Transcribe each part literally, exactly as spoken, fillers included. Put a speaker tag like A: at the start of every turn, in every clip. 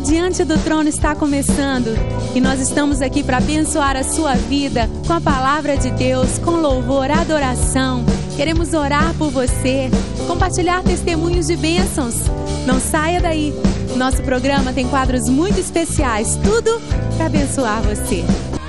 A: Diante do Trono está começando e nós estamos aqui para abençoar a sua vida com a palavra de Deus, com louvor, adoração. Queremos orar por você, compartilhar testemunhos de bênçãos. Não saia daí. Nosso programa tem quadros muito especiais, tudo para abençoar você.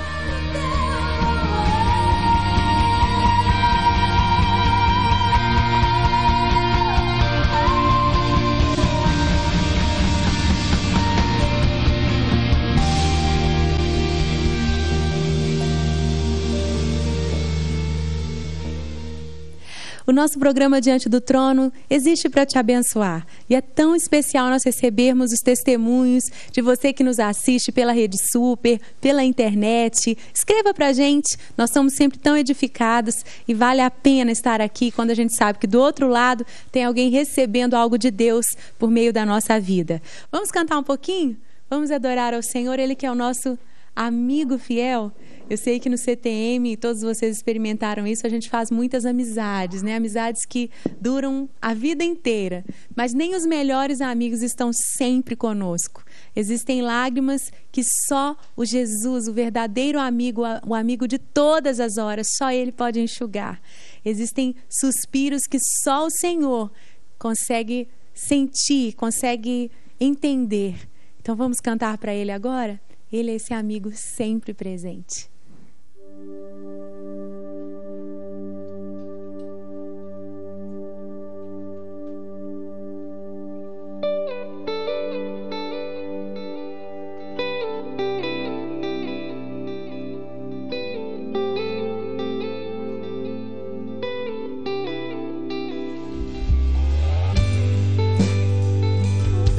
A: O nosso programa Diante do Trono existe para te abençoar. E é tão especial nós recebermos os testemunhos de você que nos assiste pela Rede Super, pela internet. Escreva para a gente, nós somos sempre tão edificados e vale a pena estar aqui quando a gente sabe que do outro lado tem alguém recebendo algo de Deus por meio da nossa vida. Vamos cantar um pouquinho? Vamos adorar ao Senhor, Ele que é o nosso amigo fiel. Eu sei que no C T M, todos vocês experimentaram isso, a gente faz muitas amizades, né? Amizades que duram a vida inteira. Mas nem os melhores amigos estão sempre conosco. Existem lágrimas que só o Jesus, o verdadeiro amigo, o amigo de todas as horas, só Ele pode enxugar. Existem suspiros que só o Senhor consegue sentir, consegue entender. Então vamos cantar para Ele agora? Ele é esse amigo sempre presente.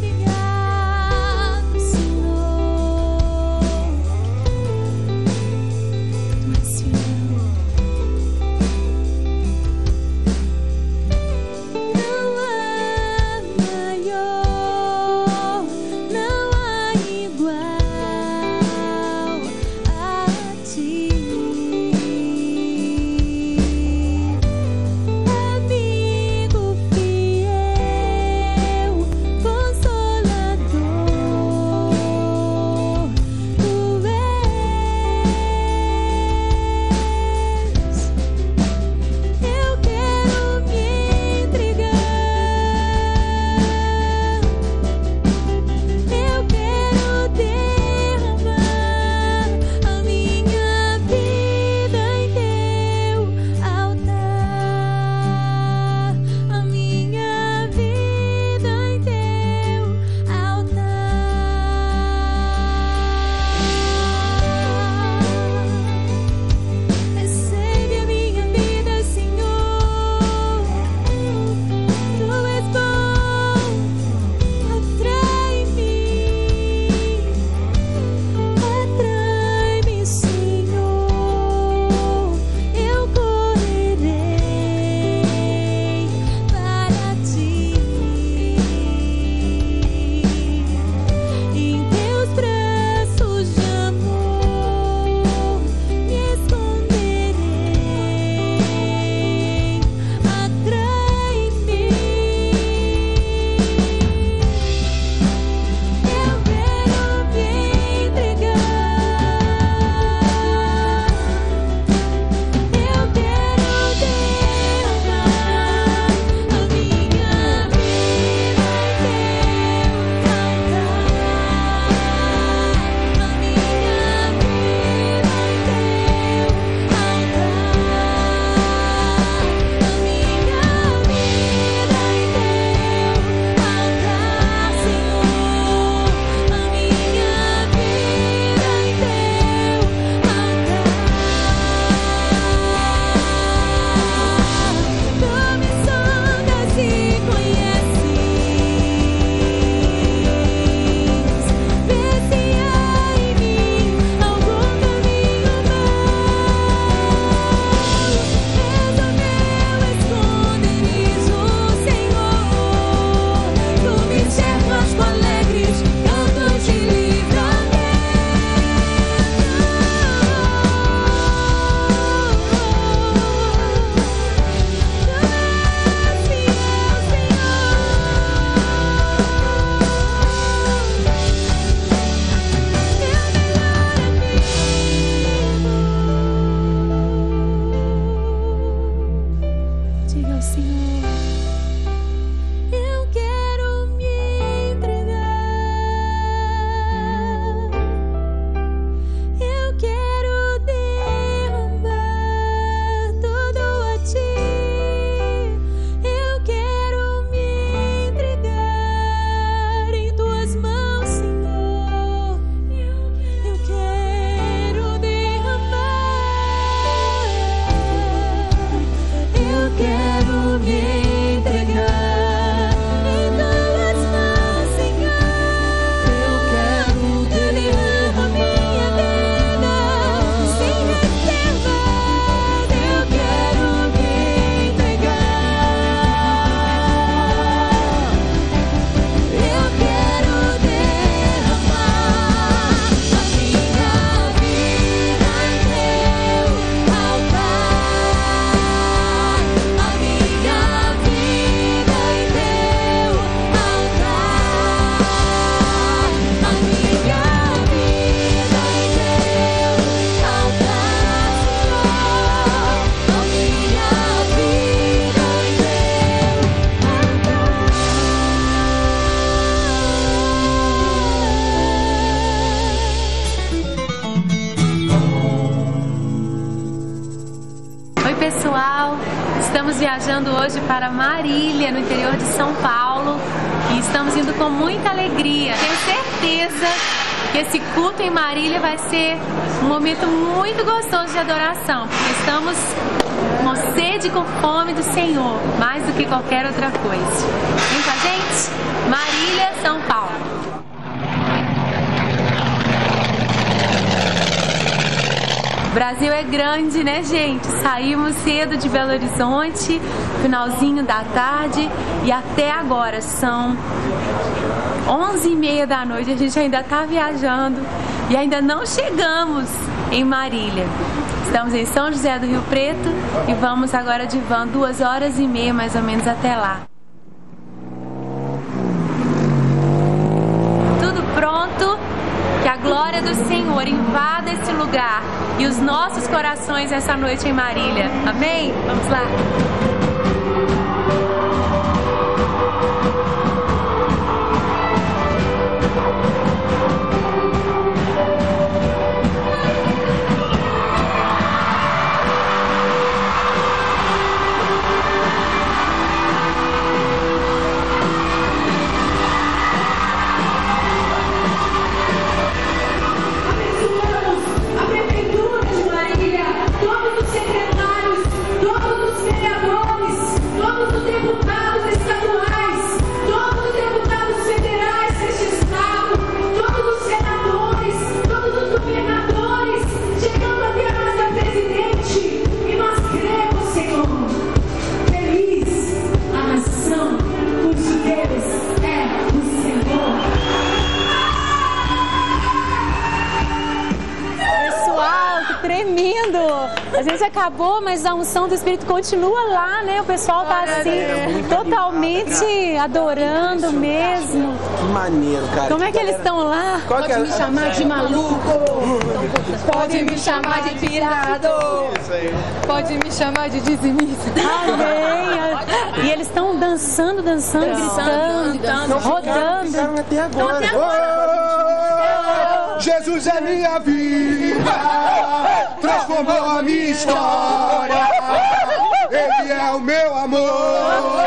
B: Obrigado, Senhor.
A: Oi pessoal, estamos viajando hoje para Marília, no interior de São Paulo, e estamos indo com muita alegria. Tenho certeza que esse culto em Marília vai ser um momento muito gostoso de adoração, porque estamos com sede e com fome do Senhor, mais do que qualquer outra coisa. Vem com a gente? Marília, São Paulo. O Brasil é grande, né, gente? Saímos cedo de Belo Horizonte, finalzinho da tarde, e até agora são onze e meia da noite. A gente ainda está viajando e ainda não chegamos em Marília. Estamos em São José do Rio Preto e vamos agora de van duas horas e meia mais ou menos até lá. Tudo pronto? Que a glória do Senhor invada esse lugar e os nossos corações essa noite em Marília. Amém? Vamos lá. Tremendo! A gente acabou, mas a unção do Espírito continua lá, né? O pessoal tá assim, totalmente adorando mesmo.
B: Que maneiro, cara.
A: Como é que eles estão lá?
C: Pode me chamar de maluco, pode me chamar de pirado, pode me chamar de dizimista.
A: Amém! E eles estão dançando, dançando, gritando, rodando.
B: Ficaram até agora.
D: Jesus é minha vida, transformou a minha história, Ele é o meu amor.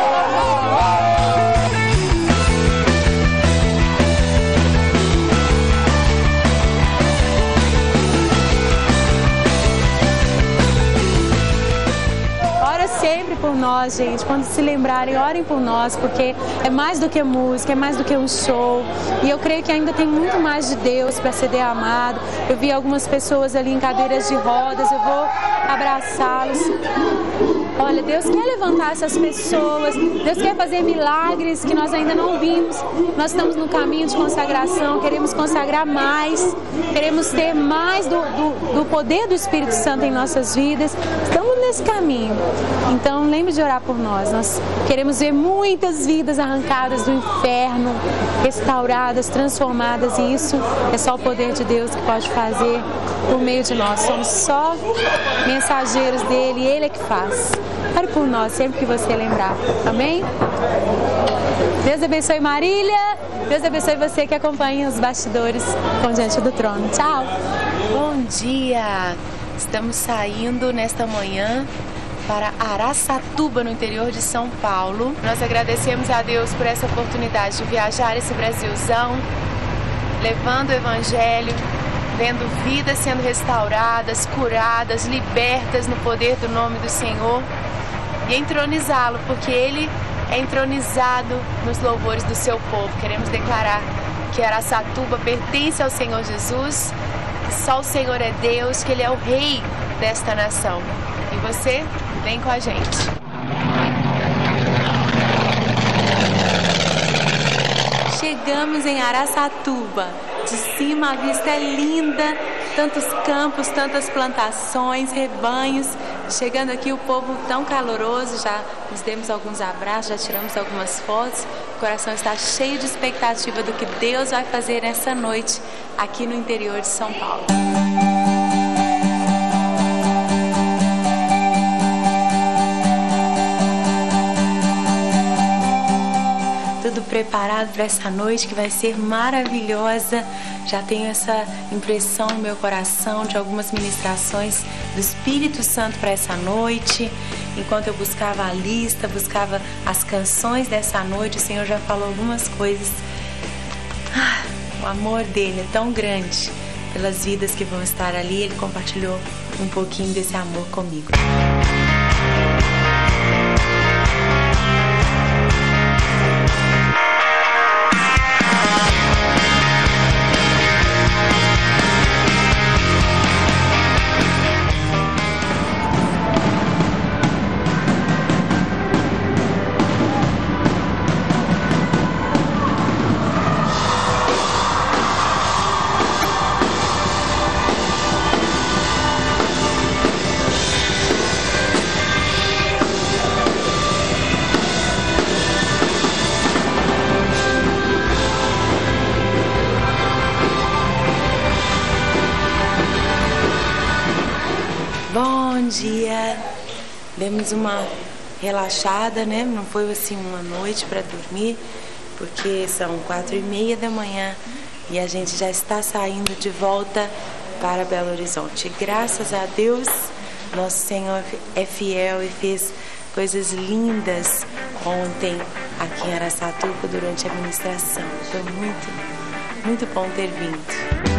A: Sempre por nós, gente. Quando se lembrarem, orem por nós, porque é mais do que música, é mais do que um show. E eu creio que ainda tem muito mais de Deus para ser derramado. Eu vi algumas pessoas ali em cadeiras de rodas, eu vou abraçá-los. Olha, Deus quer levantar essas pessoas, Deus quer fazer milagres que nós ainda não vimos. Nós estamos no caminho de consagração, queremos consagrar mais, queremos ter mais do, do, do poder do Espírito Santo em nossas vidas. Estamos nesse caminho. Então lembre de orar por nós. Nós queremos ver muitas vidas arrancadas do inferno, restauradas, transformadas, e isso é só o poder de Deus que pode fazer por meio de nós. Somos só mensageiros dele e ele é que faz. Ore por nós sempre que você lembrar. Amém? Deus abençoe Marília. Deus abençoe você que acompanha os bastidores com Diante do Trono. Tchau. Bom dia. Estamos saindo nesta manhã para Araçatuba, no interior de São Paulo. Nós agradecemos a Deus por essa oportunidade de viajar esse Brasilzão, levando o Evangelho, vendo vidas sendo restauradas, curadas, libertas no poder do nome do Senhor, e entronizá-lo, porque Ele é entronizado nos louvores do seu povo. Queremos declarar que Araçatuba pertence ao Senhor Jesus, que só o Senhor é Deus, que Ele é o Rei desta nação. E você, vem com a gente. Chegamos em Araçatuba. De cima a vista é linda, tantos campos, tantas plantações, rebanhos. Chegando aqui o povo tão caloroso, já nos demos alguns abraços, já tiramos algumas fotos. O coração está cheio de expectativa do que Deus vai fazer nessa noite aqui no interior de São Paulo. Tudo preparado para essa noite que vai ser maravilhosa. Já tenho essa impressão no meu coração de algumas ministrações do Espírito Santo para essa noite. Enquanto eu buscava a lista, buscava as canções dessa noite, o Senhor já falou algumas coisas. Ah, o amor dele é tão grande pelas vidas que vão estar ali. Ele compartilhou um pouquinho desse amor comigo. Bom dia, demos uma relaxada, né? Não foi assim uma noite para dormir, porque são quatro e meia da manhã e a gente já está saindo de volta para Belo Horizonte. Graças a Deus, nosso Senhor é fiel e fez coisas lindas ontem aqui em Araçatuba durante a ministração. Foi muito, muito bom ter vindo.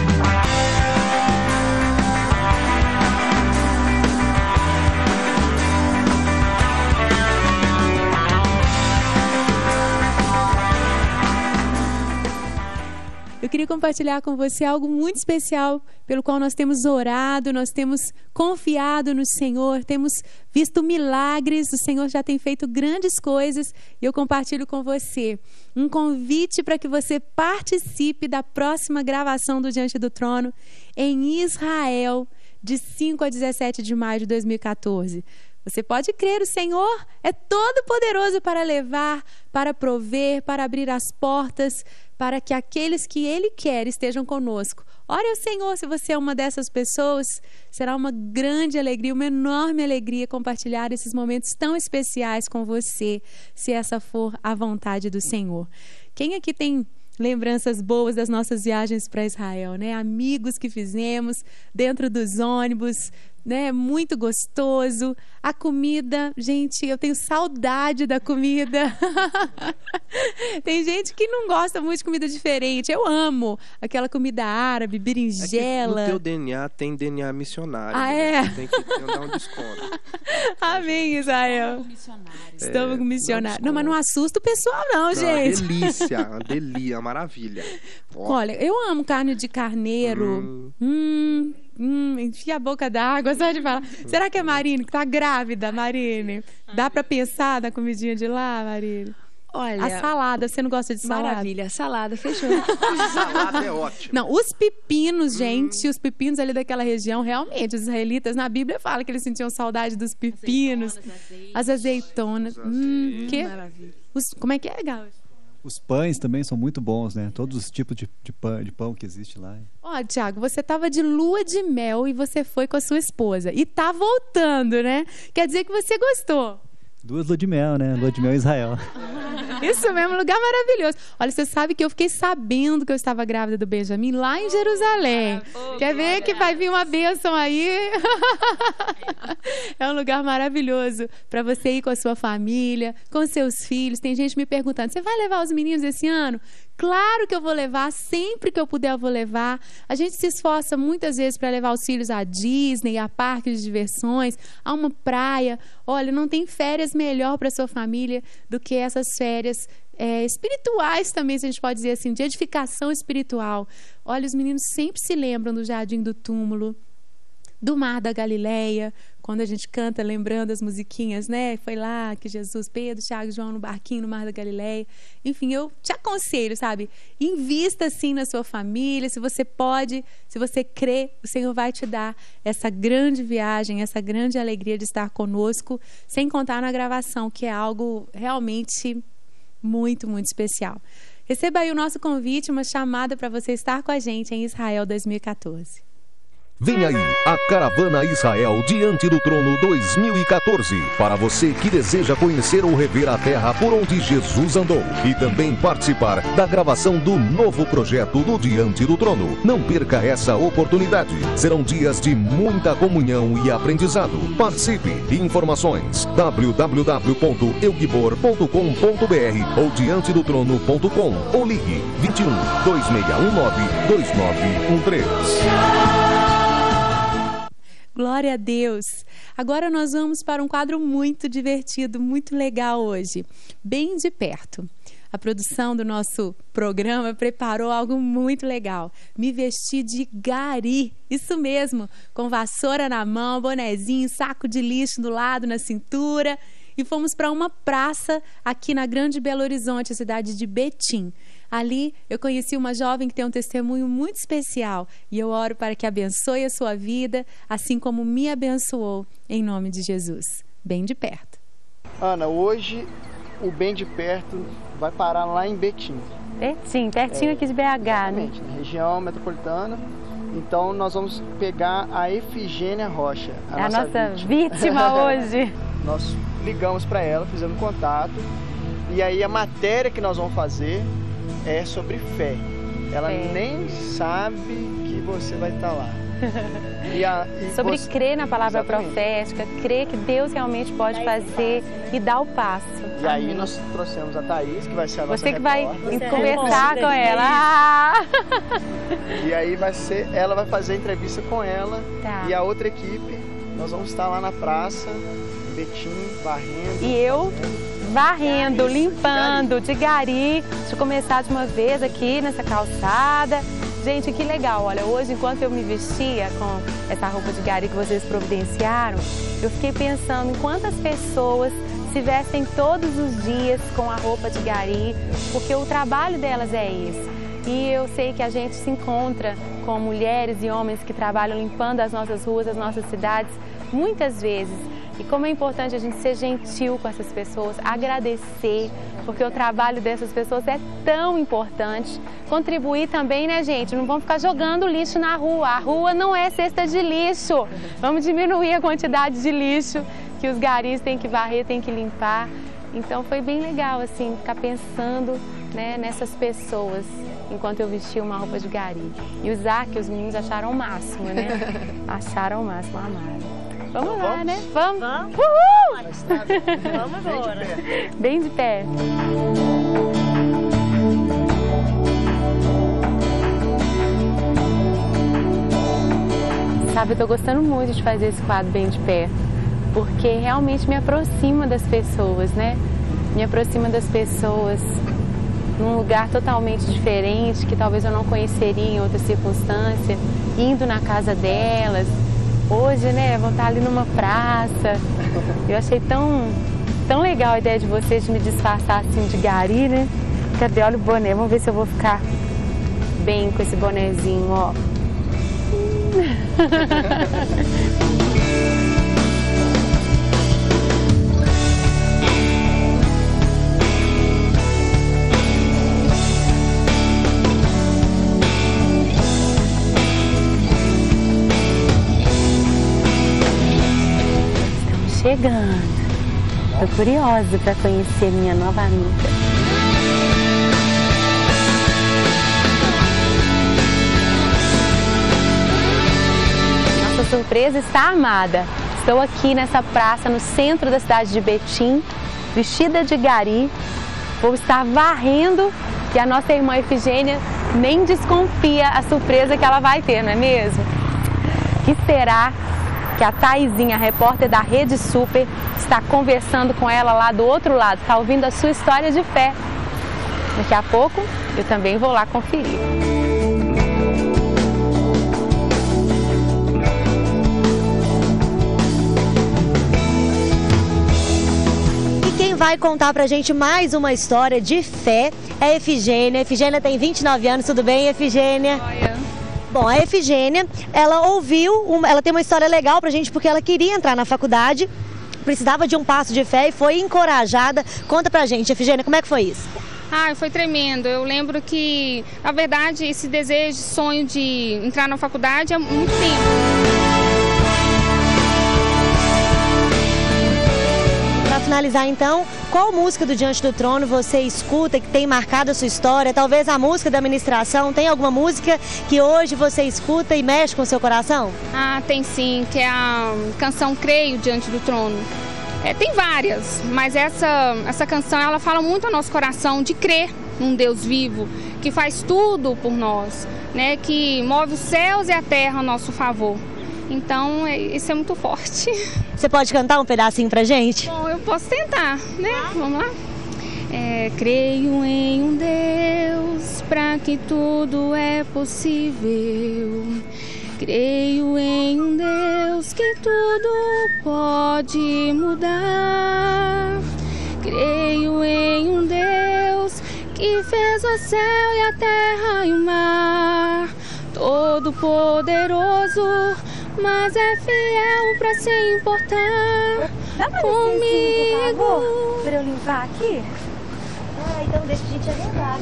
A: Eu queria compartilhar com você algo muito especial pelo qual nós temos orado, nós temos confiado no Senhor, temos visto milagres, o Senhor já tem feito grandes coisas e eu compartilho com você um convite para que você participe da próxima gravação do Diante do Trono em Israel, de cinco a dezessete de maio de dois mil e quatorze. Você pode crer, o Senhor é todo poderoso para levar, para prover, para abrir as portas, para que aqueles que Ele quer estejam conosco. Ore ao Senhor, se você é uma dessas pessoas, será uma grande alegria, uma enorme alegria compartilhar esses momentos tão especiais com você, se essa for a vontade do Senhor. Quem aqui tem lembranças boas das nossas viagens para Israel, né? Amigos que fizemos dentro dos ônibus, né? Muito gostoso. A comida, gente, eu tenho saudade da comida. Tem gente que não gosta muito de comida diferente. Eu amo aquela comida árabe, berinjela.
E: É que no teu D N A tem D N A missionário.
A: Ah,
E: né?
A: é?
E: Tem que dar um desconto.
A: Amém, Israel. Estamos com missionário. Não, mas não assusta o pessoal não,
E: não,
A: gente.
E: Uma delícia, uma delícia, uma maravilha. Ó.
A: Olha, eu amo carne de carneiro. Hum, hum, hum enfia a boca d'água, só de falar. Hum. Será que é Marine que tá grávida, Marine? Dá pra pensar na comidinha de lá, Marine?
C: Olha,
A: a salada, você não gosta de salada?
C: Maravilha, salada, fechou.
E: Salada é ótimo.
A: Não, os pepinos, gente, hum. os pepinos ali daquela região, realmente, os israelitas, na Bíblia fala que eles sentiam saudade dos pepinos, as azeitonas. As azeitonas. Hum, que? Maravilha. Os, como é que é, Gal?
F: Os pães também são muito bons, né? Todos os tipos de, de, pão, de pão que existe lá.
A: Ó, oh, Tiago, você estava de lua de mel e você foi com a sua esposa. E tá voltando, né? Quer dizer que você gostou.
F: Duas lua de mel, né? Lua de mel Israel.
A: Isso mesmo, lugar maravilhoso. Olha, você sabe que eu fiquei sabendo que eu estava grávida do Benjamin lá em Jerusalém. Oh, Quer ver que vai vir uma bênção aí? É um lugar maravilhoso para você ir com a sua família, com seus filhos. Tem gente me perguntando, você vai levar os meninos esse ano? Claro que eu vou levar, sempre que eu puder eu vou levar. A gente se esforça muitas vezes para levar os filhos à Disney, a parques de diversões, a uma praia. Olha, não tem férias melhor para sua família do que essas férias é, espirituais também, se a gente pode dizer assim, de edificação espiritual. Olha, os meninos sempre se lembram do Jardim do Túmulo, do Mar da Galileia, quando a gente canta lembrando as musiquinhas, né? Foi lá que Jesus, Pedro, Tiago e João no barquinho no Mar da Galileia. Enfim, eu te aconselho, sabe? Invista assim na sua família, se você pode, se você crê, o Senhor vai te dar essa grande viagem, essa grande alegria de estar conosco, sem contar na gravação, que é algo realmente muito, muito especial. Receba aí o nosso convite, uma chamada para você estar com a gente em Israel dois mil e quatorze.
G: Vem aí, a Caravana Israel Diante do Trono dois mil e quatorze. Para você que deseja conhecer ou rever a terra por onde Jesus andou. E também participar da gravação do novo projeto do Diante do Trono. Não perca essa oportunidade. Serão dias de muita comunhão e aprendizado. Participe. Informações w w w ponto eugibor ponto com ponto b r ou diante do trono ponto com ou ligue vinte e um, dois seis um nove, dois nove um três.
A: Glória a Deus! Agora nós vamos para um quadro muito divertido, muito legal hoje, bem de perto. A produção do nosso programa preparou algo muito legal. Me vesti de gari, isso mesmo, com vassoura na mão, bonezinho, saco de lixo do lado, na cintura. E fomos para uma praça aqui na Grande Belo Horizonte, a cidade de Betim. Ali eu conheci uma jovem que tem um testemunho muito especial e eu oro para que abençoe a sua vida, assim como me abençoou, em nome de Jesus. Bem de perto.
B: Ana, hoje o Bem de Perto vai parar lá em Betim.
A: Betim, pertinho é, aqui de B H, né?
B: Na região metropolitana. Então nós vamos pegar a Efigênia Rocha, a,
A: é
B: nossa,
A: a nossa
B: vítima,
A: vítima hoje.
B: Nós ligamos para ela, fizemos contato e aí a matéria que nós vamos fazer é sobre fé. Ela
A: fé.
B: Nem sabe que você vai estar lá.
A: E a, e sobre você... crer na palavra Exatamente. Profética, crer que Deus realmente pode fazer e dar o passo.
B: E Amém. Aí nós trouxemos a Thaís, que vai ser a nossa
A: Você que
B: repórter.
A: vai você conversar é com ela. Ah!
B: E aí vai ser, ela vai fazer a entrevista com ela
A: tá.
B: E a outra equipe, nós vamos estar lá na praça, Betim, varrendo.
A: E eu varrendo, limpando, de gari. Deixa eu começar de uma vez aqui nessa calçada. Gente, que legal, olha, hoje enquanto eu me vestia com essa roupa de gari que vocês providenciaram, eu fiquei pensando em quantas pessoas se vestem todos os dias com a roupa de gari, porque o trabalho delas é esse. E eu sei que a gente se encontra com mulheres e homens que trabalham limpando as nossas ruas, as nossas cidades, muitas vezes. E como é importante a gente ser gentil com essas pessoas, agradecer, porque o trabalho dessas pessoas é tão importante. Contribuir também, né, gente? Não vamos ficar jogando lixo na rua. A rua não é cesta de lixo. Vamos diminuir a quantidade de lixo que os garis têm que varrer, têm que limpar. Então foi bem legal, assim, ficar pensando, né, nessas pessoas enquanto eu vestia uma roupa de gari. E o Zac, os meninos acharam o máximo, né? Acharam o máximo, amaram. Vamos lá, vamos? né? Vamos!
H: Vamos!
A: Uhul!
H: Vamos embora!
A: Bem de perto. Sabe, eu tô gostando muito de fazer esse quadro bem de perto, porque realmente me aproxima das pessoas, né? Me aproxima das pessoas num lugar totalmente diferente, que talvez eu não conheceria em outra circunstância, indo na casa delas. Hoje, né, vão estar ali numa praça. Eu achei tão, tão legal a ideia de vocês de me disfarçar assim de gari, né? Cadê? Olha o boné. Vamos ver se eu vou ficar bem com esse bonezinho, ó. Chegando. Tô curiosa para conhecer minha nova amiga. Nossa surpresa está armada. Estou aqui nessa praça no centro da cidade de Betim, vestida de gari. Vou estar varrendo e a nossa irmã Efigênia nem desconfia a surpresa que ela vai ter, não é mesmo? O que será que a Thaisinha, a repórter da Rede Super, está conversando com ela lá do outro lado, está ouvindo a sua história de fé. Daqui a pouco eu também vou lá conferir.
H: E quem vai contar pra gente mais uma história de fé é a Efigênia. A Efigênia tem vinte e nove anos, tudo bem, Efigênia?
C: Olha.
H: Bom, a Efigênia, ela ouviu, uma, ela tem uma história legal pra gente, porque ela queria entrar na faculdade, precisava de um passo de fé e foi encorajada. Conta pra gente, Efigênia, como é que foi isso?
I: Ah, foi tremendo. Eu lembro que, na verdade, esse desejo, sonho de entrar na faculdade há muito tempo.
H: Para finalizar então, qual música do Diante do Trono você escuta que tem marcado a sua história? Talvez a música da ministração, tem alguma música que hoje você escuta e mexe com o seu coração?
I: Ah, tem sim, que é a canção Creio Diante do Trono. É, tem várias, mas essa, essa canção ela fala muito ao nosso coração de crer num Deus vivo, que faz tudo por nós, né? Que move os céus e a terra a nosso favor. Então, é, isso é muito forte.
H: Você pode cantar um pedacinho pra gente?
I: Bom, eu posso tentar, né? Vamos lá? É, creio em um Deus pra que tudo é possível. Creio em um Deus que tudo pode mudar. Creio em um Deus que fez o céu e a terra e o mar. Todo poderoso, mas é fiel pra se importar.
H: Dá pra comigo pra eu limpar aqui? Ah, então deixa a gente arredar.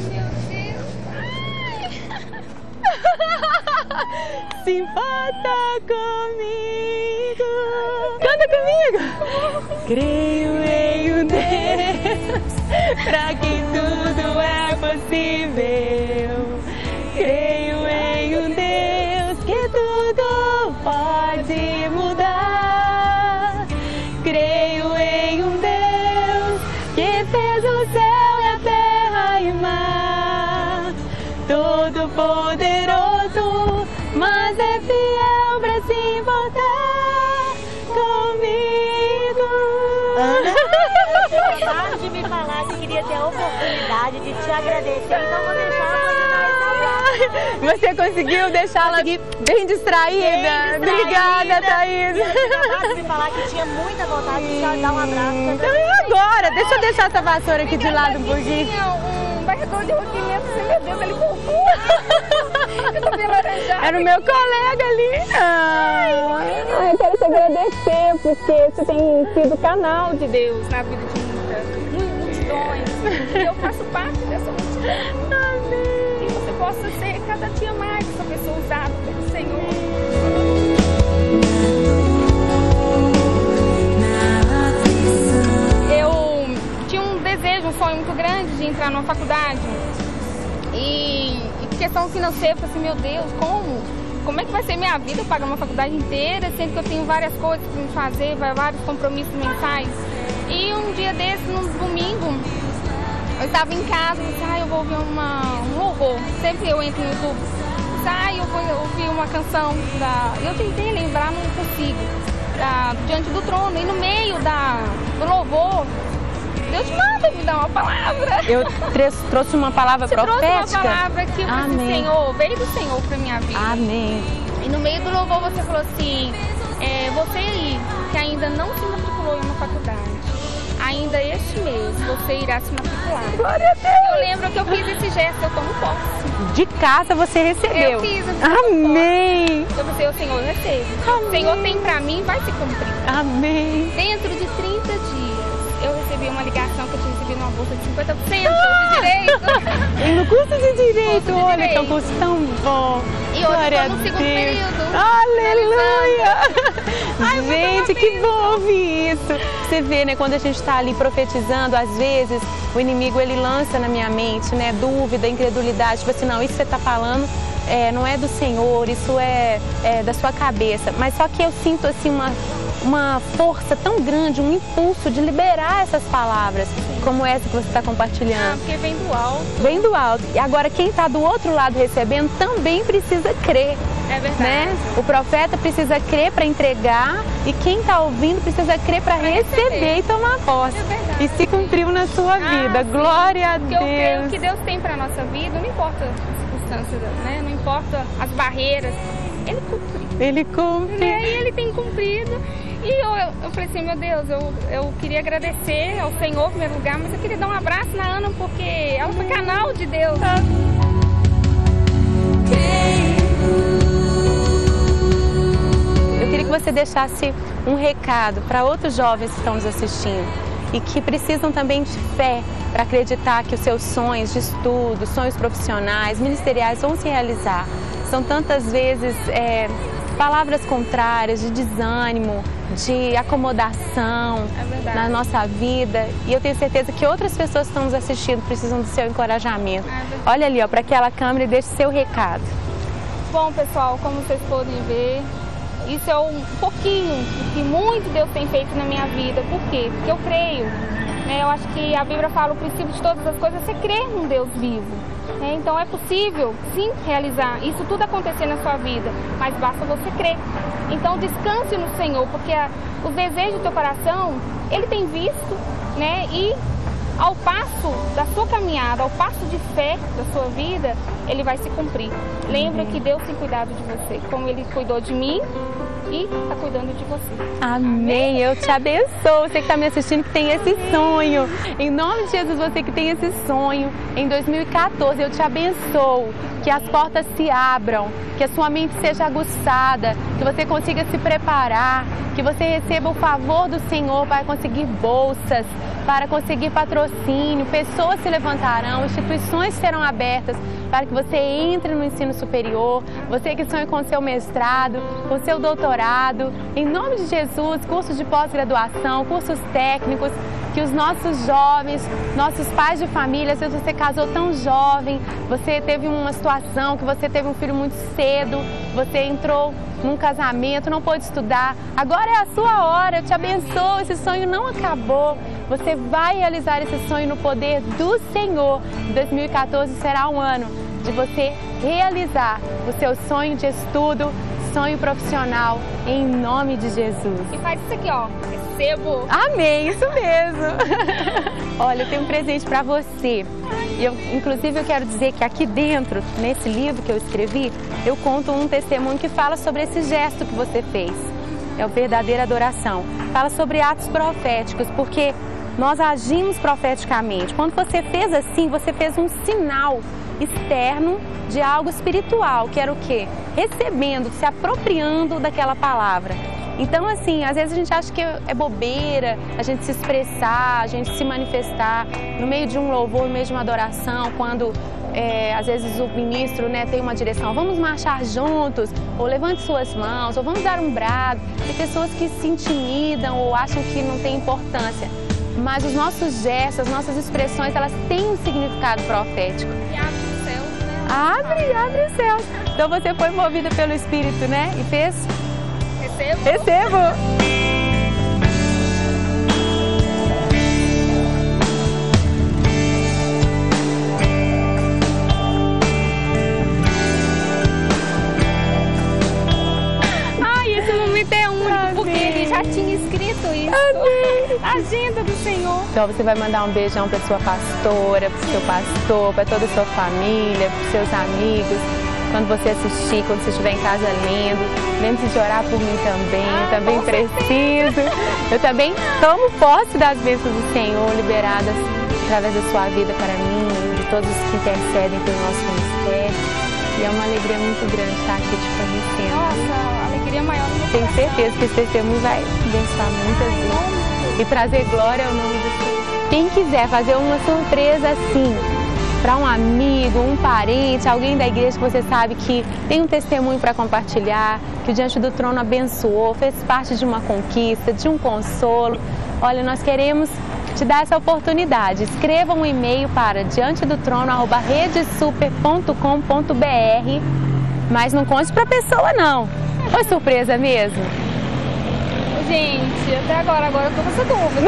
A: Se importa comigo. Canta comigo. Creio em um Deus pra que tudo é possível. Creio em um Deus que tudo pode mudar. Creio em um Deus que fez o céu e a terra e o mar. Todo poderoso, mas é fiel pra se importar comigo.
H: Ana, você acabaram de me falar que queria ter a oportunidade de te agradecer, então vou deixar você dar esse abraço.
A: Você conseguiu deixá-la bem distraída? Bem distraída. Obrigada, Thaís.
H: Você acabaram de me falar que tinha muita vontade de te dar um abraço.
A: Então e agora? Deixa eu deixar essa vassoura aqui de lado um pouquinho.
I: Um barredor de rompimento, meu Deus, ele cortou. Eu tô bem laranjada.
A: Era o meu colega ali. Ah.
I: Ah, eu quero te agradecer, porque você tem sido canal de Deus na vida de muitas multidões. E eu faço parte dessa multidão.
A: Amém.
I: Que você possa ser cada dia mais essa pessoa usada pelo Senhor. Eu tinha um desejo, um sonho muito grande de entrar numa faculdade. E, e questão financeira, eu falei assim, meu Deus, como? Como é que vai ser minha vida pagar uma faculdade inteira, sendo que eu tenho várias coisas para me fazer, vários compromissos mensais. E um dia desse, num domingo, eu estava em casa, eu disse, ah, eu vou ouvir uma, um louvor. Sempre eu entro no YouTube, disse, ah, eu vou ouvir uma canção. Da... Eu tentei lembrar, não consigo, da... Diante do Trono. E no meio da... do louvor, Deus manda me dar uma palavra.
A: Eu trouxe uma palavra
I: Você
A: profética.
I: Trouxe uma palavra que o Senhor, veio do Senhor para minha vida.
A: Amém.
I: E no meio do louvor você falou assim, é, você aí que ainda não se matriculou em uma faculdade, ainda este mês você irá se matricular.
A: Glória a Deus.
I: Eu lembro que eu fiz esse gesto, eu tomo posse.
A: De casa você recebeu.
I: Eu fiz, eu fiz
A: Amém.
I: Eu pensei, o Senhor recebe. O Senhor tem para mim, vai se cumprir.
A: Amém.
I: Dentro de trinta dias. Eu recebi uma ligação que eu tinha recebido uma bolsa de cinquenta por cento ah! de direito.
A: E no curso de direito,
I: curso de
A: olha,
I: direito.
A: que é um curso tão bom.
I: E hoje
A: Glória
I: eu tô no segundo período.
A: Aleluia!
I: Ai,
A: gente, que bom ouvir isso. Você vê, né, quando a gente está ali profetizando, às vezes o inimigo ele lança na minha mente, né, dúvida, incredulidade, tipo assim, não, isso que você está falando é, não é do Senhor, isso é, é da sua cabeça. Mas só que eu sinto assim uma uma força tão grande, um impulso de liberar essas palavras, sim, como essa que você está compartilhando.
I: Ah, porque vem do alto.
A: Vem do alto. E agora quem está do outro lado recebendo também precisa crer.
I: É verdade.
A: Né? O profeta precisa crer para entregar e quem está ouvindo precisa crer para receber, receber e tomar posse.
I: É verdade.
A: E se cumpriu na sua vida.
I: Ah,
A: glória a
I: porque
A: Deus.
I: Eu creio que Deus tem para a nossa vida, não importa as circunstâncias, né? Não importa as barreiras. Ele cumpre.
A: Ele cumpre.
I: Né? E ele tem cumprido. E eu, eu, eu falei assim, meu Deus, eu, eu queria agradecer ao Senhor em primeiro lugar, mas eu queria dar um abraço na Ana, porque ela foi canal de Deus.
A: Eu queria que você deixasse um recado para outros jovens que estão nos assistindo. e que precisam também de fé para acreditar que os seus sonhos de estudo, sonhos profissionais, ministeriais vão se realizar. São tantas vezes é, palavras contrárias, de desânimo, de acomodação
I: É
A: na nossa vida, e eu tenho certeza que outras pessoas que estão nos assistindo precisam do seu encorajamento.
I: É
A: Olha ali, ó, para aquela câmera e deixe seu recado.
I: Bom, pessoal, como vocês podem ver, isso é um pouquinho do que muito Deus tem feito na minha vida. Por quê? Porque eu creio. Né? Eu acho que a Bíblia fala o princípio de todas as coisas, você crer num Deus vivo. Né? Então é possível, sim, realizar isso tudo acontecer na sua vida, mas basta você crer. Então descanse no Senhor, porque a, os desejos do teu coração, Ele tem visto, né? E ao passo da sua caminhada, ao passo de fé da sua vida, Ele vai se cumprir. Lembra que Deus tem cuidado de você, como Ele cuidou de mim e está cuidando de você.
A: Amém. Eu te abençoo. Você que está me assistindo, que tem esse sonho. Em nome de Jesus, você que tem esse sonho, em dois mil e quatorze, eu te abençoo. Que as portas se abram, que a sua mente seja aguçada, que você consiga se preparar, que você receba o favor do Senhor para conseguir bolsas, para conseguir patrocínio, pessoas se levantarão, instituições serão abertas para que você entre no ensino superior, você que sonha com o seu mestrado, com o seu doutorado, em nome de Jesus, cursos de pós-graduação, cursos técnicos, que os nossos jovens, nossos pais de família, se você casou tão jovem, você teve uma situação que você teve um filho muito cedo, você entrou num casamento, não pôde estudar, agora é a sua hora, eu te abençoo, esse sonho não acabou, você vai realizar esse sonho no poder do Senhor. dois mil e quatorze será um ano de você realizar o seu sonho de estudo, sonho profissional, em nome de Jesus.
I: E faz isso aqui, ó, recebo.
A: Amém, isso mesmo. Olha, eu tenho um presente para você. Eu, inclusive, eu quero dizer que aqui dentro, nesse livro que eu escrevi, eu conto um testemunho que fala sobre esse gesto que você fez. É o Verdadeira Adoração. Fala sobre atos proféticos, porque nós agimos profeticamente. Quando você fez assim, você fez um sinal externo de algo espiritual, que era o quê? Recebendo, se apropriando daquela palavra. Então, assim, às vezes a gente acha que é bobeira a gente se expressar, a gente se manifestar no meio de um louvor, no meio de uma adoração, quando é, às vezes o ministro, né, tem uma direção, vamos marchar juntos, ou levante suas mãos, ou vamos dar um brado. Tem pessoas que se intimidam ou acham que não tem importância. Mas os nossos gestos, as nossas expressões, elas têm um significado profético.
I: E abre os céus, né?
A: Abre, abre os céus. Então você foi movida pelo Espírito, né? E fez?
I: Recebo.
A: Recebo.
I: Ai, esse momento é único, Amém. Porque ele já tinha escrito isso.
A: Amém.
I: A agenda do Senhor.
A: Então você vai mandar um beijão para sua pastora, para o seu pastor, para toda a sua família, para os seus amigos. Quando você assistir, quando você estiver em casa lendo, lembre-se de orar por mim também,
I: ah,
A: eu também preciso. Eu também tomo posse das bênçãos do Senhor, liberadas através da sua vida para mim, de todos os que intercedem pelo nosso ministério. E é uma alegria muito grande estar aqui te conhecendo.
I: Nossa, a alegria maior do meu
A: Tenho
I: coração.
A: certeza que esse testemunho vai abençoar muitas vidas e trazer glória ao nome do Senhor. Quem quiser fazer uma surpresa assim, para um amigo, um parente, alguém da igreja que você sabe que tem um testemunho para compartilhar, que o Diante do Trono abençoou, fez parte de uma conquista, de um consolo. Olha, nós queremos te dar essa oportunidade. Escreva um e-mail para diante do trono arroba redesuper ponto com ponto br, mas não conte para a pessoa não. Foi surpresa mesmo?
I: Gente, até agora, agora eu tô com essa dúvida.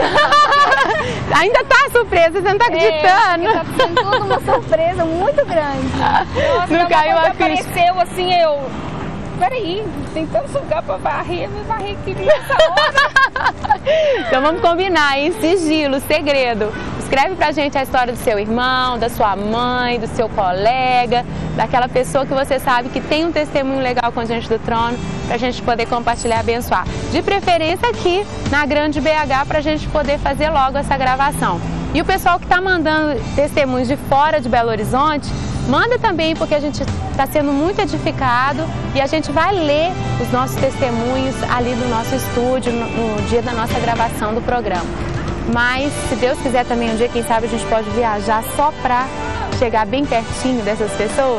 A: Ainda tá surpresa, você não tá acreditando?
I: É, tá sendo tudo uma surpresa muito grande. Nossa,
A: não caiu a
I: ficha. Apareceu assim, eu... Peraí, tem tanto lugar pra varrer, me varrer aqui nessa hora.
A: Então vamos combinar, em sigilo, segredo. Escreve pra gente a história do seu irmão, da sua mãe, do seu colega, daquela pessoa que você sabe que tem um testemunho legal com o Diante do Trono, pra gente poder compartilhar e abençoar. De preferência aqui na Grande B H, pra gente poder fazer logo essa gravação. E o pessoal que tá mandando testemunhos de fora de Belo Horizonte, manda também, porque a gente está sendo muito edificado e a gente vai ler os nossos testemunhos ali do nosso estúdio no, no dia da nossa gravação do programa. Mas, se Deus quiser também, um dia, quem sabe, a gente pode viajar só para chegar bem pertinho dessas pessoas.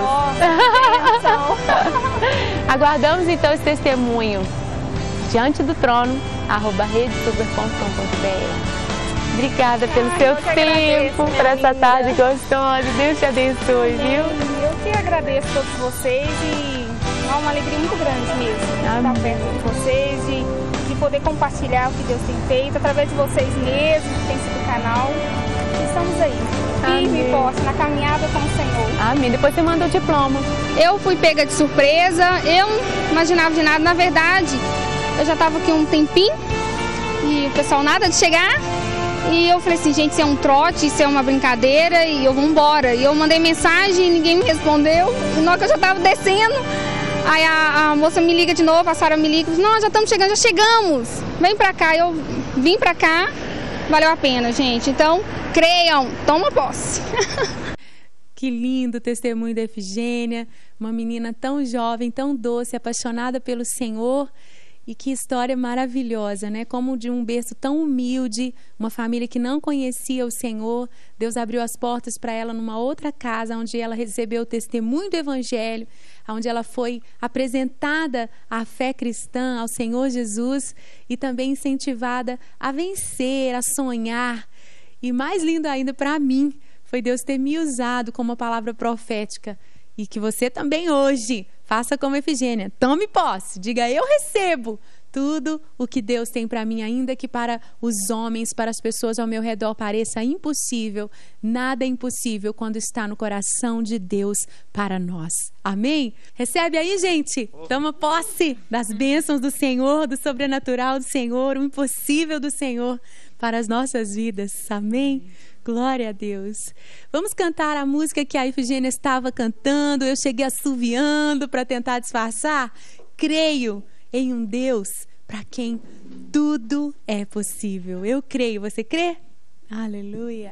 I: Nossa,
A: Aguardamos, então, esse testemunho. Diante do trono, arroba redesuper ponto com ponto br. Obrigada pelo
I: Ai,
A: seu
I: eu que agradeço,
A: tempo,
I: minha
A: por essa
I: linda.
A: tarde gostosa. Deus te abençoe, viu?
I: eu que agradeço a todos vocês e é uma alegria muito grande mesmo.
A: Amém.
I: Estar perto de vocês e de poder compartilhar o que Deus tem feito, através de vocês mesmos, que tem sido o canal. Estamos aí, firme e forte, na caminhada com o Senhor.
A: Amém. Depois você manda o diploma.
I: Eu fui pega de surpresa, eu não imaginava de nada. Na verdade, eu já estava aqui um tempinho e o pessoal nada de chegar. E eu falei assim, gente, isso é um trote, isso é uma brincadeira e eu vou embora. E eu mandei mensagem e ninguém me respondeu. E na hora que eu já estava descendo, aí a, a moça me liga de novo, a Sara me liga, não, já estamos chegando, já chegamos. Vem pra cá, eu vim pra cá, valeu a pena, gente. Então, creiam, toma posse.
A: Que lindo o testemunho da Efigênia, uma menina tão jovem, tão doce, apaixonada pelo Senhor. E que história maravilhosa, né? Como de um berço tão humilde, uma família que não conhecia o Senhor, Deus abriu as portas para ela numa outra casa, onde ela recebeu o testemunho do Evangelho, onde ela foi apresentada à fé cristã, ao Senhor Jesus, e também incentivada a vencer, a sonhar. E mais lindo ainda para mim, foi Deus ter me usado como uma palavra profética. E que você também hoje faça como Efigênia, tome posse, diga eu recebo tudo o que Deus tem para mim, ainda que para os homens, para as pessoas ao meu redor pareça impossível. Nada é impossível quando está no coração de Deus para nós. Amém? Recebe aí, gente, toma posse das bênçãos do Senhor, do sobrenatural do Senhor, o impossível do Senhor para as nossas vidas. Amém? Glória a Deus. Vamos cantar a música que a Efigênia estava cantando. Eu cheguei assoviando para tentar disfarçar. Creio em um Deus para quem tudo é possível. Eu creio. Você crê? Aleluia.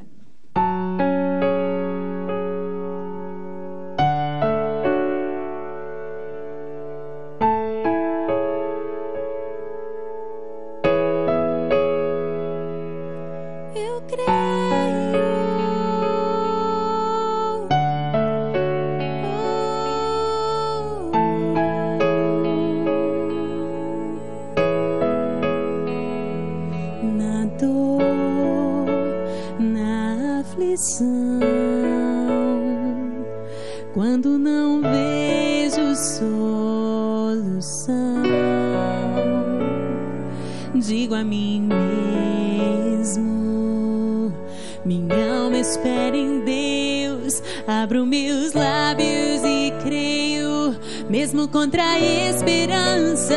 A: Quando não vejo solução, digo a mim mesmo, minha alma espera em Deus, abro meus lábios e creio, mesmo contra a esperança.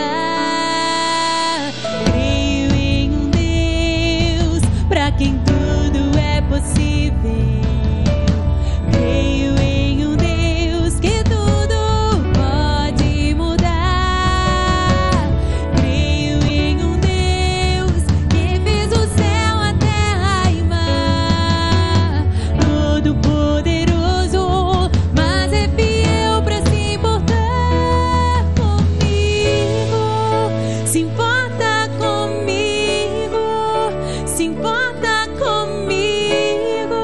A: Creio em um Deus pra quem tudo é possível. Creio em um Deus que tudo pode mudar. Creio em um Deus que fez o céu, a terra e mar. Todo poderoso, mas é fiel pra se importar comigo. Se importa comigo, se importa comigo.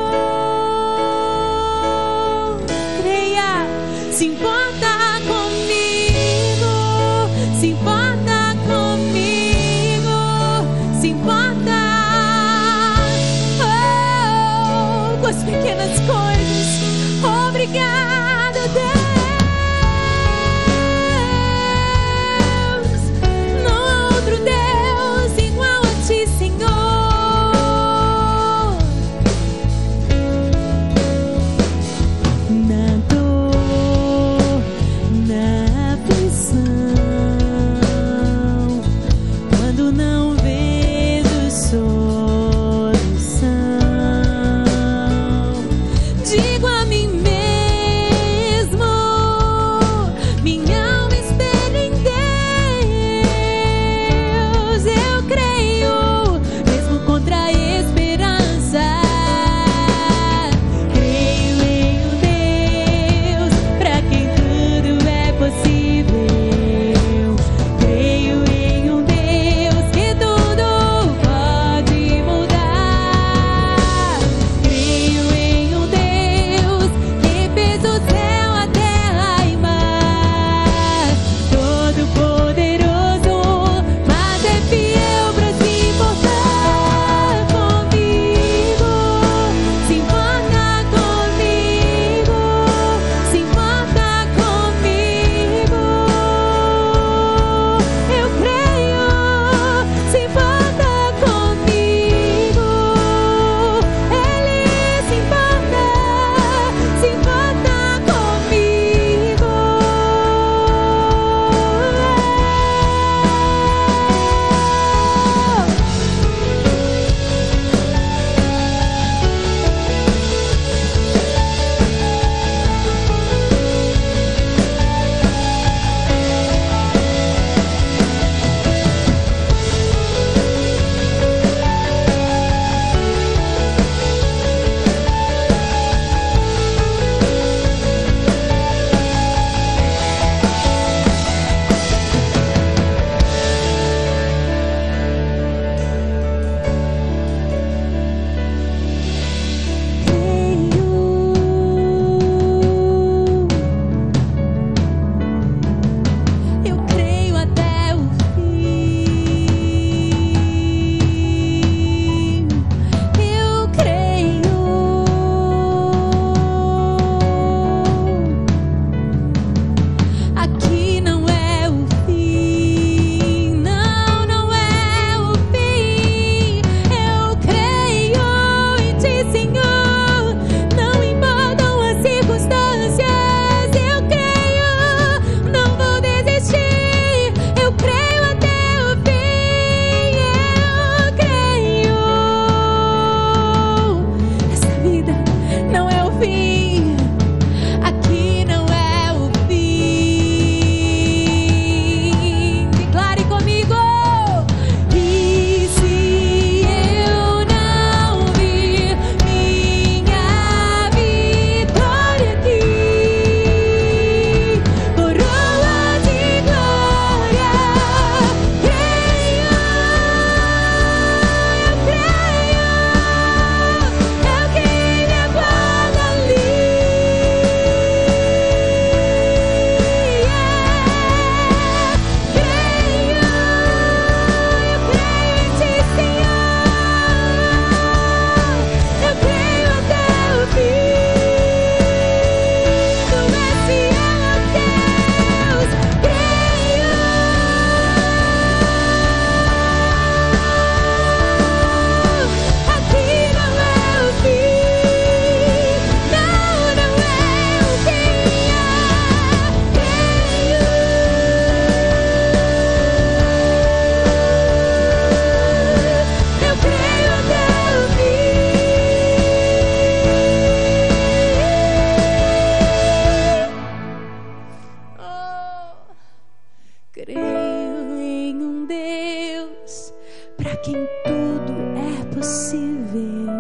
A: impossível.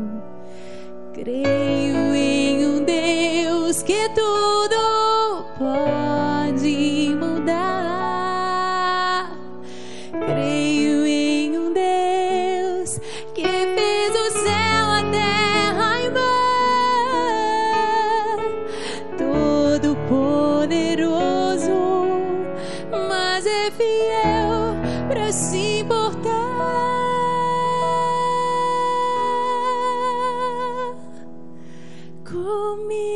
A: Creio em um Deus que tudo pode mudar. Creio em um Deus que fez o céu, a terra e mar, todo poderoso, mas é fiel para se importar comigo.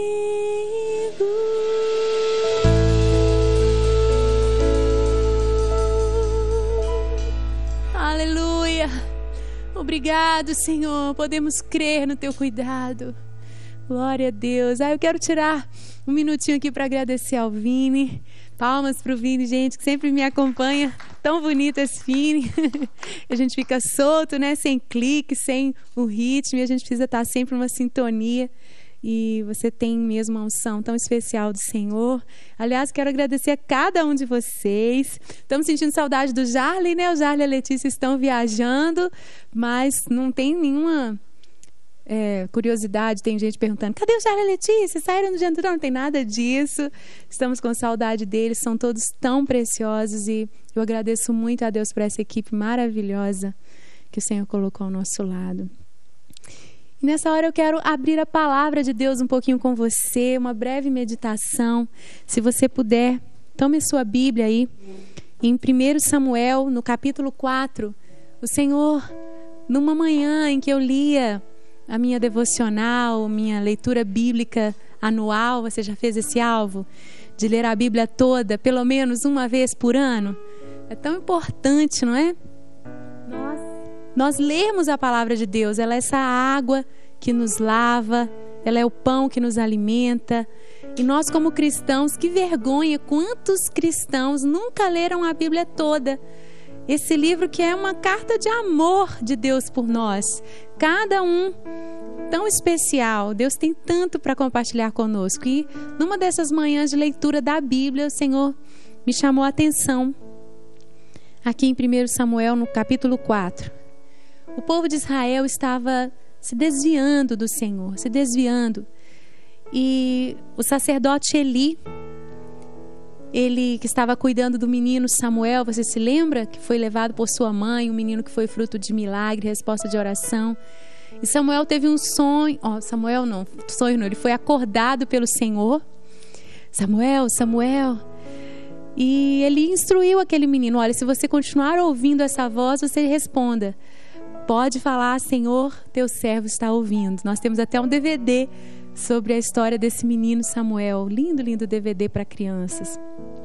A: Aleluia. Obrigado, Senhor. Podemos crer no teu cuidado. Glória a Deus. Ah, eu quero tirar um minutinho aqui para agradecer ao Vini. Palmas pro Vini, gente, que sempre me acompanha. Tão bonito esse Vini. A gente fica solto, né? Sem clique, sem o ritmo. E a gente precisa estar sempre numa sintonia. E você tem mesmo uma unção tão especial do Senhor. Aliás, quero agradecer a cada um de vocês. Estamos sentindo saudade do Jarley, né? O Jarley e a Letícia estão viajando, mas não tem nenhuma é, curiosidade. Tem gente perguntando, cadê o Jarley e a Letícia? Saíram do Diante do Trono? Não tem nada disso. Estamos com saudade deles, são todos tão preciosos. E eu agradeço muito a Deus por essa equipe maravilhosa que o Senhor colocou ao nosso lado. Nessa hora eu quero abrir a palavra de Deus um pouquinho com você, uma breve meditação. Se você puder, tome sua Bíblia aí. Em primeiro Samuel, no capítulo quatro, o Senhor, numa manhã em que eu lia a minha devocional, minha leitura bíblica anual, você já fez esse alvo? De ler a Bíblia toda, pelo menos uma vez por ano? É tão importante, não é? Nossa. Nós lermos a palavra de Deus, ela é essa água que nos lava, ela é o pão que nos alimenta. E nós como cristãos, que vergonha, quantos cristãos nunca leram a Bíblia toda. Esse livro que é uma carta de amor de Deus por nós. Cada um tão especial, Deus tem tanto para compartilhar conosco. E numa dessas manhãs de leitura da Bíblia, o Senhor me chamou a atenção. Aqui em primeiro Samuel, no capítulo quatro. O povo de Israel estava se desviando do Senhor, se desviando. E o sacerdote Eli, ele que estava cuidando do menino Samuel, você se lembra? Que foi levado por sua mãe, um menino que foi fruto de milagre, resposta de oração. E Samuel teve um sonho, ó, oh, Samuel não, sonho não, ele foi acordado pelo Senhor. Samuel, Samuel. E ele instruiu aquele menino, olha, se você continuar ouvindo essa voz, você responda. Pode falar, Senhor, teu servo está ouvindo. Nós temos até um D V D sobre a história desse menino Samuel. Lindo, lindo D V D para crianças.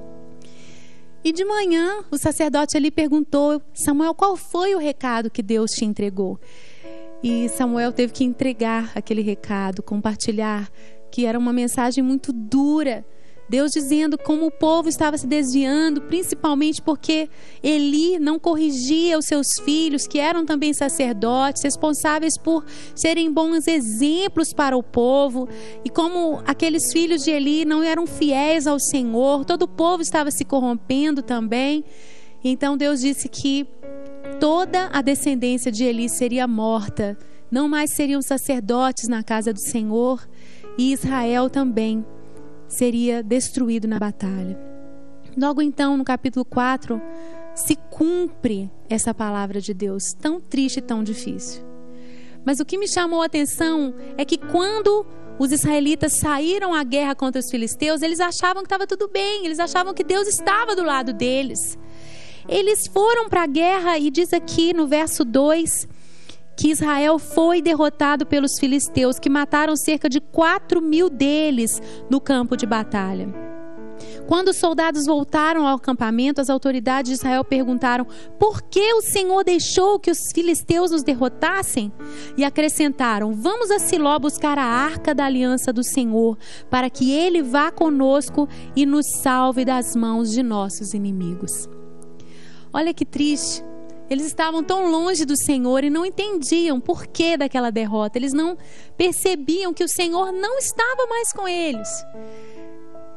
A: E de manhã, o sacerdote ali perguntou, Samuel, qual foi o recado que Deus te entregou? E Samuel teve que entregar aquele recado, compartilhar, que era uma mensagem muito dura. Deus dizendo como o povo estava se desviando, principalmente porque Eli não corrigia os seus filhos, que eram também sacerdotes, responsáveis por serem bons exemplos para o povo. E como aqueles filhos de Eli não eram fiéis ao Senhor, todo o povo estava se corrompendo também. Então Deus disse que toda a descendência de Eli seria morta. Não mais seriam sacerdotes na casa do Senhor, e Israel também seria destruído na batalha. Logo então, no capítulo quatro, se cumpre essa palavra de Deus, tão triste e tão difícil. Mas o que me chamou a atenção é que quando os israelitas saíram à guerra contra os filisteus, eles achavam que estava tudo bem, eles achavam que Deus estava do lado deles. Eles foram para a guerra e diz aqui no verso dois... que Israel foi derrotado pelos filisteus, que mataram cerca de quatro mil deles no campo de batalha. Quando os soldados voltaram ao acampamento, as autoridades de Israel perguntaram: por que o Senhor deixou que os filisteus nos derrotassem? E acrescentaram: vamos a Siló buscar a arca da aliança do Senhor, para que ele vá conosco e nos salve das mãos de nossos inimigos. Olha que triste. Eles estavam tão longe do Senhor e não entendiam por que daquela derrota. Eles não percebiam que o Senhor não estava mais com eles.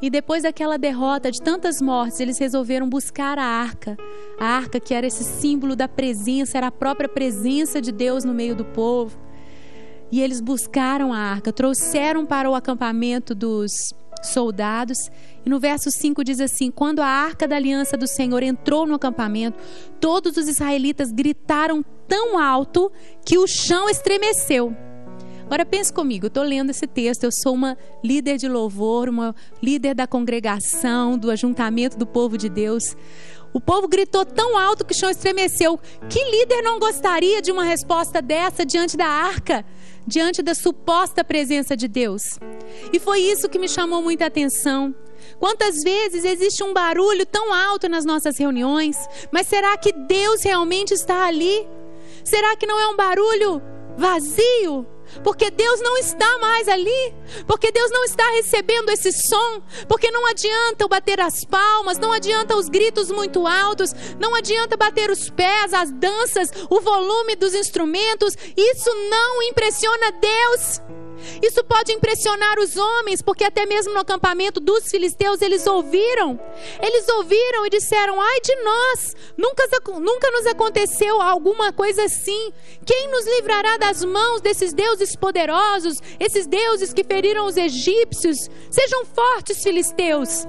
A: E depois daquela derrota, de tantas mortes, eles resolveram buscar a arca. A arca que era esse símbolo da presença, era a própria presença de Deus no meio do povo. E eles buscaram a arca, trouxeram para o acampamento dos soldados. E no verso cinco diz assim: quando a arca da aliança do Senhor entrou no acampamento, todos os israelitas gritaram tão alto que o chão estremeceu. Agora pense comigo, eu estou lendo esse texto, eu sou uma líder de louvor, uma líder da congregação, do ajuntamento do povo de Deus. O povo gritou tão alto que o chão estremeceu. Que líder não gostaria de uma resposta dessa diante da arca, diante da suposta presença de Deus? E foi isso que me chamou muita atenção. Quantas vezes existe um barulho tão alto nas nossas reuniões, mas será que Deus realmente está ali? Será que não é um barulho vazio? Porque Deus não está mais ali, porque Deus não está recebendo esse som, porque não adianta eu bater as palmas, não adianta os gritos muito altos, não adianta bater os pés, as danças, o volume dos instrumentos. Isso não impressiona Deus. Isso pode impressionar os homens, porque até mesmo no acampamento dos filisteus eles ouviram, eles ouviram e disseram: ai de nós, nunca, nunca nos aconteceu alguma coisa assim. Quem nos livrará das mãos desses deuses poderosos, esses deuses que feriram os egípcios? Sejam fortes, filisteus.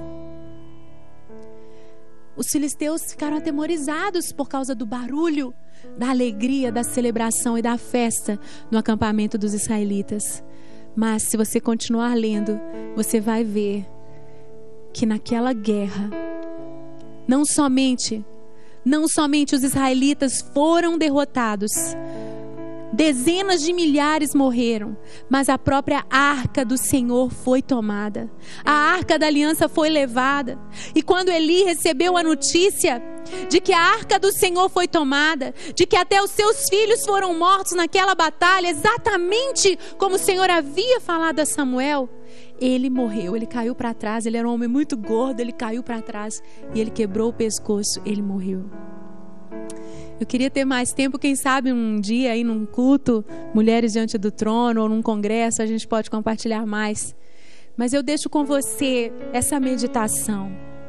A: Os filisteus ficaram atemorizados por causa do barulho, da alegria, da celebração e da festa no acampamento dos israelitas. Mas se você continuar lendo, você vai ver que naquela guerra, não somente, não somente os israelitas foram derrotados, dezenas de milhares morreram, mas a própria arca do Senhor foi tomada. A arca da aliança foi levada. E quando Eli recebeu a notícia de que a arca do Senhor foi tomada, de que até os seus filhos foram mortos naquela batalha, exatamente como o Senhor havia falado a Samuel, ele morreu, ele caiu para trás. Ele era um homem muito gordo, ele caiu para trás e ele quebrou o pescoço, ele morreu. Eu queria ter mais tempo, quem sabe um dia aí num culto, Mulheres Diante do Trono, ou num congresso, a gente pode compartilhar mais. Mas eu deixo com você essa meditação.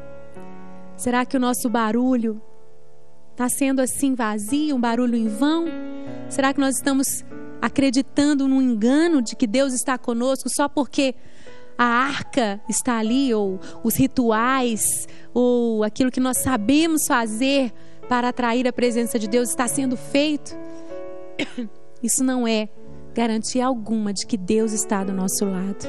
A: Será que o nosso barulho está sendo assim vazio, um barulho em vão? Será que nós estamos acreditando num engano de que Deus está conosco só porque a arca está ali, ou os rituais, ou aquilo que nós sabemos fazer para atrair a presença de Deus está sendo feito? Isso não é garantia alguma de que Deus está do nosso lado.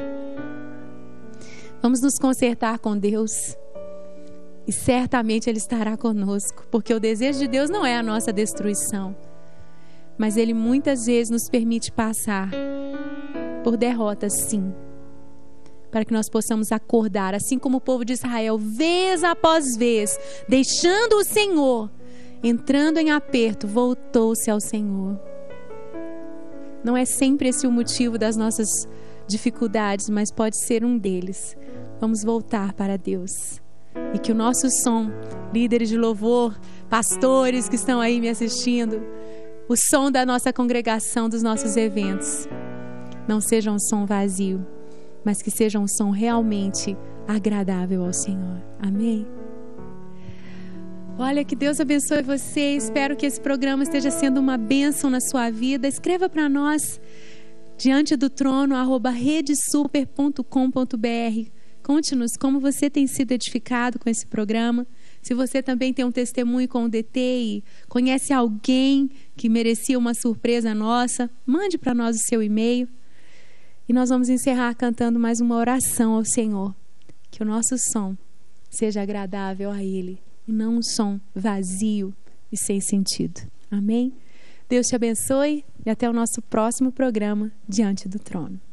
A: Vamos nos consertar com Deus e certamente Ele estará conosco, porque o desejo de Deus não é a nossa destruição, mas Ele muitas vezes nos permite passar por derrotas, sim, para que nós possamos acordar, assim como o povo de Israel, vez após vez, deixando o Senhor, entrando em aperto, voltou-se ao Senhor. Não é sempre esse o motivo das nossas dificuldades, mas pode ser um deles. Vamos voltar para Deus. E que o nosso som, líderes de louvor, pastores que estão aí me assistindo, o som da nossa congregação, dos nossos eventos, não seja um som vazio, mas que seja um som realmente agradável ao Senhor. Amém? Olha, que Deus abençoe você. Espero que esse programa esteja sendo uma bênção na sua vida. Escreva para nós, diante do trono, arroba redesuper ponto com ponto br. Conte-nos como você tem sido edificado com esse programa. Se você também tem um testemunho com o D T e conhece alguém que merecia uma surpresa nossa, mande para nós o seu e-mail. E nós vamos encerrar cantando mais uma oração ao Senhor. Que o nosso som seja agradável a Ele, e não um som vazio e sem sentido. Amém? Deus te abençoe e até o nosso próximo programa Diante do Trono.